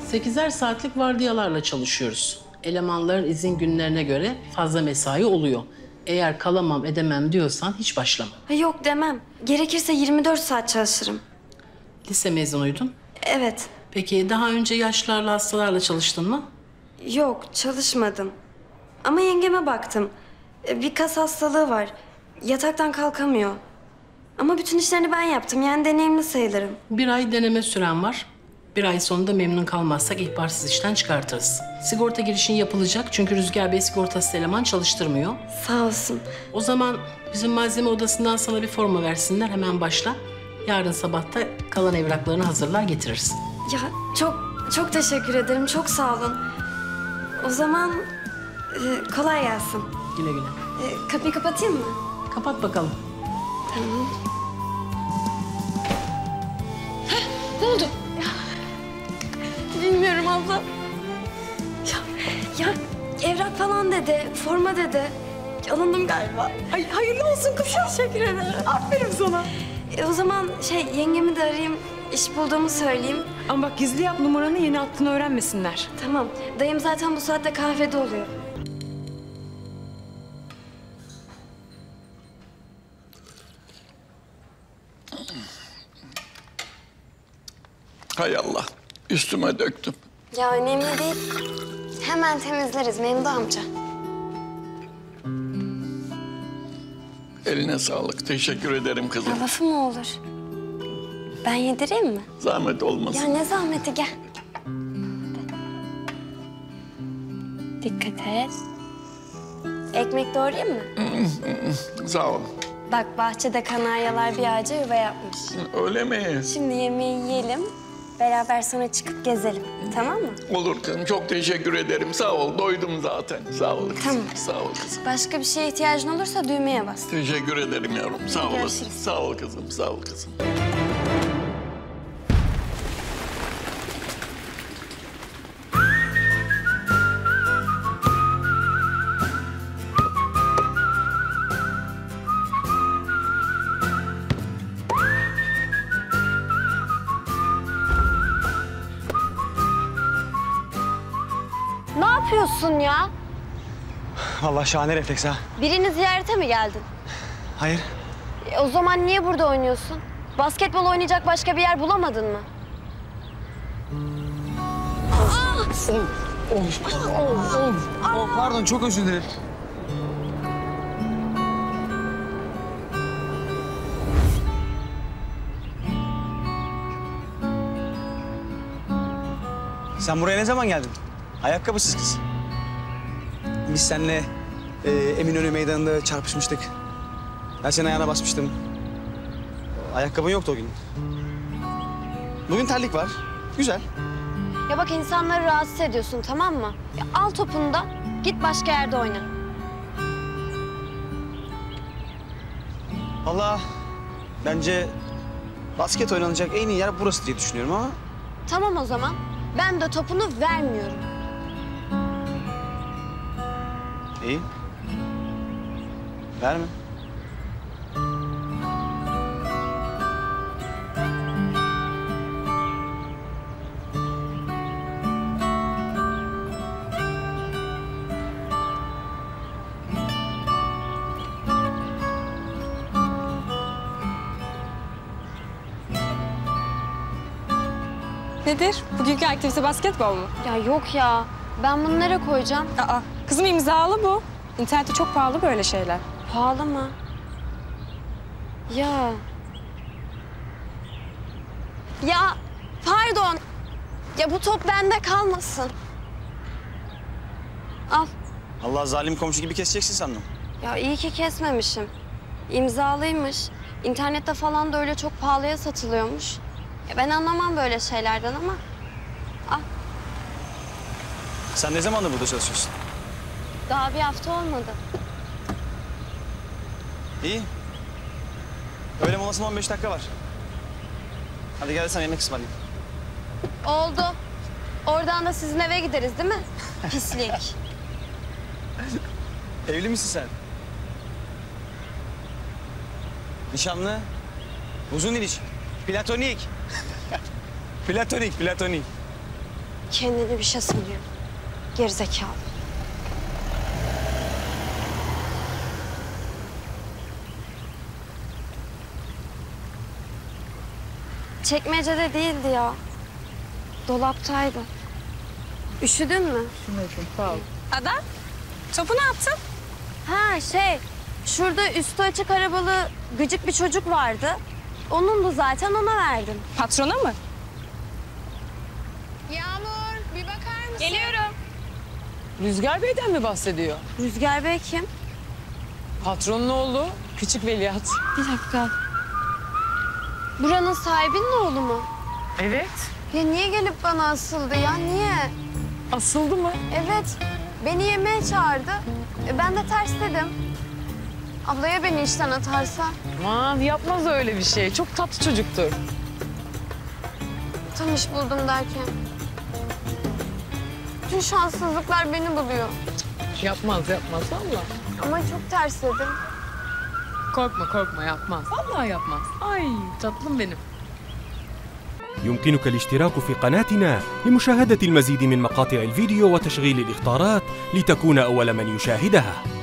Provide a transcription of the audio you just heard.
8'er saatlik vardiyalarla çalışıyoruz. Elemanların izin günlerine göre fazla mesai oluyor. Eğer kalamam edemem diyorsan hiç başlama. Yok demem. Gerekirse 24 saat çalışırım. Lise mezunuydun. Evet. Peki daha önce yaşlılarla, hastalarla çalıştın mı? Yok, çalışmadım. Ama yengeme baktım. Bir kas hastalığı var. Yataktan kalkamıyor. Ama bütün işlerini ben yaptım. Yani deneyimli sayılırım. 1 ay deneme süren var. 1 ay sonunda memnun kalmazsak ihbarsız işten çıkartırız. Sigorta girişin yapılacak çünkü Rüzgar Bey sigortasız eleman çalıştırmıyor. Sağ olsun. O zaman bizim malzeme odasından sana bir forma versinler, hemen başla. Yarın sabah da kalan evraklarını hazırlar getirirsin. Ya çok teşekkür ederim. Çok sağ olun. O zaman kolay gelsin. Güle güle. Kapıyı kapatayım mı? Kapat bakalım. Tamam. Ne oldu? Bilmiyorum abla. Ya evrak falan dedi, forma dedi. Alındım galiba. Ay hayırlı olsun kızım. Teşekkür ederim. Aferin sana. O zaman yengemi de arayayım, iş bulduğumu söyleyeyim. Ama bak gizli yap, numaranı yeni attığını öğrenmesinler. Tamam. Dayım zaten bu saatte kahvede oluyor. Hay Allah, üstüme döktüm. Ya önemli değil. Hemen temizleriz Memdu amca. Eline sağlık, teşekkür ederim kızım. Ya lafı mı olur? Ben yedireyim mi? Zahmet olmasın. Ya ne zahmeti, gel. Dikkat et. Ekmek doğrayayım mı? Sağ ol. Bak bahçede kanaryalar bir ağaca yuva yapmış. Öyle mi? Şimdi yemeği yiyelim. Beraber sonra çıkıp gezelim. Tamam mı? Olur kızım, çok teşekkür ederim. Sağ ol, doydum zaten. Sağ ol kızım. Tamam. Sağ ol kızım. Başka bir şeye ihtiyacın olursa düğmeye bas. Teşekkür ederim yavrum. Sağ olasın. Görüşürüz. Sağ ol kızım, sağ ol kızım. Ne yapıyorsun ya? Vallahi şahane refleks ha. Birini ziyarete mi geldin? Hayır. O zaman niye burada oynuyorsun? Basketbol oynayacak başka bir yer bulamadın mı? Pardon, çok özür dilerim. Sen buraya ne zaman geldin? Ayakkabısız kız. Biz seninle Eminönü Meydanı'nda çarpışmıştık. Ben senin ayağına basmıştım. Ayakkabın yoktu o gün. Bugün terlik var. Güzel. Ya bak insanları rahatsız ediyorsun, tamam mı? Ya al topunu da git başka yerde oyna. Vallahi bence basket oynanacak en iyi yer burası diye düşünüyorum ama... Tamam o zaman. Ben de topunu vermiyorum. İyi. Verme. Nedir? Bugünkü aktivite basketbol mu? Ya yok ya. Ben bunu nereye koyacağım? Aa, kızım imzalı bu. İnternette çok pahalı böyle şeyler. Pahalı mı? Ya. Ya pardon. Ya bu top bende kalmasın. Al. Allah, zalim komşu gibi keseceksin sandım. Ya iyi ki kesmemişim. İmzalıymış. İnternette falan da öyle çok pahalıya satılıyormuş. Ya ben anlamam böyle şeylerden ama. Al. Sen ne zamandır burada çalışıyorsun? Daha bir hafta olmadı. İyi. Öğle molasına 15 dakika var. Hadi gel de sana yemek ısmarlayayım. Oldu. Oradan da sizin eve gideriz değil mi? Pislik. Evli misin sen? Nişanlı? Uzun ilişki. Platonik. Platonik. Kendini bir şey sanıyor. Gerizekalı. Çekmecede değildi ya. Dolaptaydı. Üşüdün mü? Ada, topu ne yaptın? Ha şurada üstü açık arabalı gıcık bir çocuk vardı. Onundu zaten, ona verdim. Patrona mı? Yağmur bir bakar mısın? Geliyorum. Rüzgar Bey'den mi bahsediyor? Rüzgar Bey kim? Patronun oğlu, küçük veliaht. Bir dakika. Buranın sahibinin oğlu mu? Evet. Ya niye gelip bana asıldı ya, niye? Asıldı mı? Evet, beni yemeğe çağırdı. Ben de ters dedim. Ablaya beni işten atarsa. Aman yapmaz öyle bir şey. Çok tatlı çocuktur. Tam iş buldum derken. Bütün şanssızlıklar beni buluyor. Yapmaz valla. Ama çok ters dedim. Korkma yapmaz. Vallahi yapmaz. Ay tatlım benim. يمكنك الاشتراك في قناتنا لمشاهدة المزيد من مقاطع الفيديو وتشغيل الإخطارات لتكون أول من يشاهدها.